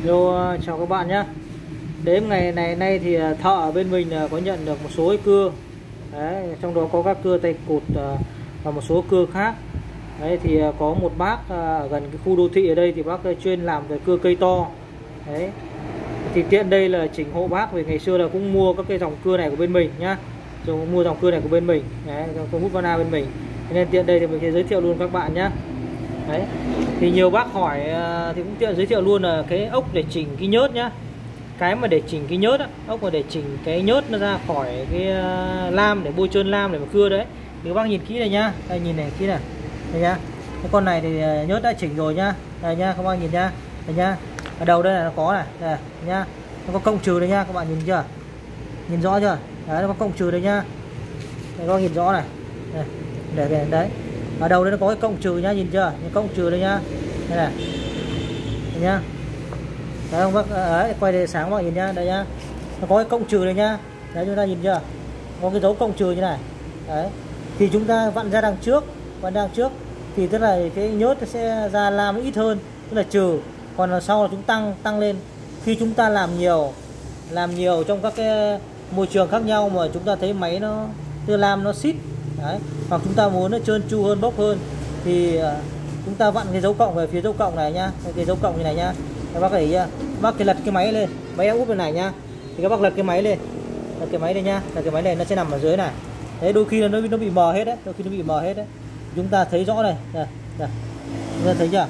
Chào các bạn nhé. Đến ngày nay thì thợ ở bên mình có nhận được một số cái cưa. Đấy, trong đó có các cưa tay cụt và một số cưa khác. Đấy, thì có một bác ở gần cái khu đô thị ở đây thì bác chuyên làm về cưa cây to. Đấy, thì tiện đây là chỉnh hộ bác, vì ngày xưa là cũng mua các cái dòng cưa này của bên mình nhá, rồi mua dòng cưa này của bên mình. Đấy, dòng hút vana bên mình, nên tiện đây thì mình sẽ giới thiệu luôn các bạn nhé. Đấy, thì nhiều bác hỏi thì cũng tiện giới thiệu luôn là cái ốc để chỉnh cái nhớt nhá. Cái mà để chỉnh cái nhớt á, ốc mà để chỉnh cái nhớt nó ra khỏi cái lam, để bôi trơn lam để mà cưa đấy. Thì các bác nhìn kỹ này nhá, đây nhìn này kỹ này, đây nhá. Cái con này thì nhớt đã chỉnh rồi nhá, đây nhá, các bác nhìn nhá, đây nhá. Ở đầu đây là nó có này, đây nhá, nó có cộng trừ đây nhá, các bạn nhìn chưa, nhìn rõ chưa? Đấy, nó có cộng trừ đây nhá, đây các bác nhìn rõ này, đây, để đấy. Ở đầu đây nó có cái cộng trừ nhá, nhìn chưa? Những cộng trừ đây nhá. Đây này. Đây nhá. Đấy không bác, đấy, quay để sáng các bạn nhìn nhá, đây nhá. Nó có cái cộng trừ đây nhá. Đấy, chúng ta nhìn chưa? Có cái dấu cộng trừ như này. Đấy. Thì chúng ta vặn ra đằng trước, thì tức là cái nhớt nó sẽ ra lam ít hơn, tức là trừ. Còn là sau là chúng tăng lên. Khi chúng ta làm nhiều trong các cái môi trường khác nhau mà chúng ta thấy máy nó đưa lam nó xít. Đấy, hoặc chúng ta muốn nó trơn tru hơn, bốc hơn thì chúng ta vặn cái dấu cộng về phía dấu cộng này nhá, cái dấu cộng như này nhá. Các bác thấy nhá, bác lật cái máy lên, máy úp bên này nhá, thì các bác lật cái máy lên, lật cái máy lên nhá, lật cái máy này nó sẽ nằm ở dưới này. Đấy, đôi khi là nó bị mờ hết đấy, chúng ta thấy rõ này, đây, chúng ta thấy chưa?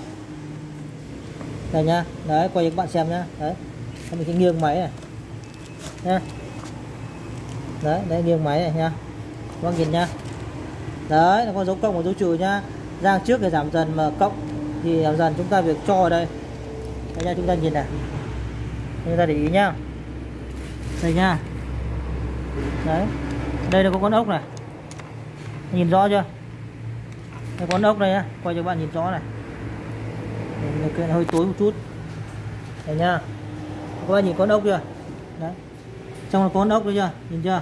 Đây nhá, đấy, quay cho các bạn xem nhá, đấy, mình cái nghiêng máy này, nhá, đấy, nghiêng máy này nhá, các bác nhìn nhá. Đấy, nó có dấu cộng và dấu trừ nhá. Giang trước để giảm dần, mà cộng thì giảm dần, chúng ta việc cho ở đây. Đây nha, chúng ta nhìn này. Chúng ta để ý nhá. Đây nha. Đấy. Đây là có con ốc này. Nhìn rõ chưa? Đây con ốc này nhá, quay cho các bạn nhìn rõ này. Điều kiện hơi tối một chút. Đây nha. Các bạn nhìn con ốc chưa? Đấy. Trong là con ốc đấy chưa? Nhìn chưa?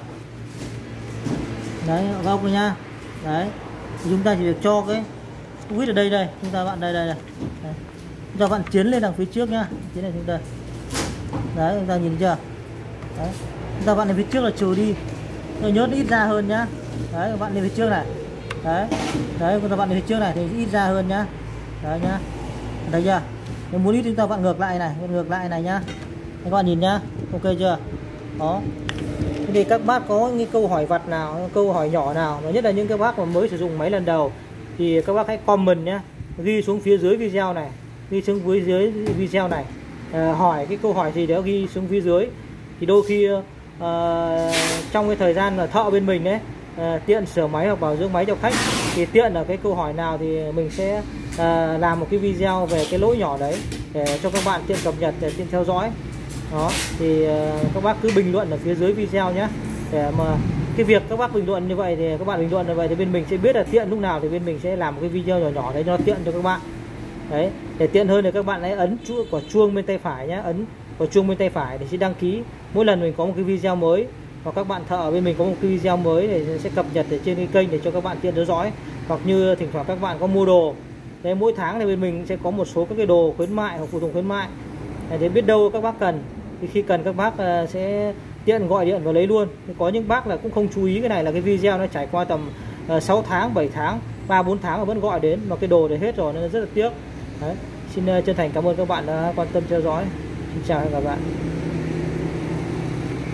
Đấy, con ốc này nhá. Đấy, thì chúng ta chỉ việc cho cái quýt ở đây, chúng ta vặn đây. Đấy. Chúng ta vặn tiến lên đằng phía trước nhá, tiến lên chúng ta. Đấy, chúng ta nhìn chưa? Đấy, chúng ta vặn lên phía trước là trừ đi, nó nhớt ít ra hơn nhá. Đấy, vặn lên phía trước này. Đấy, chúng ta vặn lên phía trước này thì ít ra hơn nhá. Đấy nhá, thấy chưa? Nếu muốn ít chúng ta vặn ngược lại này nhá. Các bạn nhìn nhá, ok chưa? Đó. Thì các bác có những câu hỏi vặt nào, câu hỏi nhỏ nào, và nhất là những các bác mà mới sử dụng máy lần đầu thì các bác hãy comment nhé, ghi xuống phía dưới video này, hỏi cái câu hỏi gì đó ghi xuống phía dưới. Thì đôi khi trong cái thời gian là thợ bên mình đấy tiện sửa máy hoặc bảo dưỡng máy cho khách, thì tiện là cái câu hỏi nào thì mình sẽ làm một cái video về cái lỗi nhỏ đấy để cho các bạn tiện cập nhật, để tiện theo dõi. Đó, thì các bác cứ bình luận ở phía dưới video nhé, để mà cái việc các bác bình luận như vậy thì các bạn bình luận như vậy thì bên mình sẽ biết là tiện lúc nào thì bên mình sẽ làm một cái video nhỏ đấy cho tiện cho các bạn. Đấy, để tiện hơn thì các bạn hãy ấn quả chuông bên tay phải nhé, ấn quả chuông bên tay phải để sẽ đăng ký mỗi lần mình có một cái video mới, hoặc các bạn thợ ở bên mình có một cái video mới để sẽ cập nhật ở trên cái kênh để cho các bạn tiện theo dõi. Hoặc như thỉnh thoảng các bạn có mua đồ đấy, mỗi tháng thì bên mình sẽ có một số các cái đồ khuyến mại hoặc phụ tùng khuyến mại để biết đâu các bác cần, thì khi cần các bác sẽ tiện gọi điện và lấy luôn. Thì có những bác là cũng không chú ý cái này, là cái video nó trải qua tầm 6 tháng, 7 tháng, 3-4 tháng mà vẫn gọi đến mà cái đồ để hết rồi, nên rất là tiếc. Đấy, xin chân thành cảm ơn các bạn đã quan tâm theo dõi. Xin chào các bạn.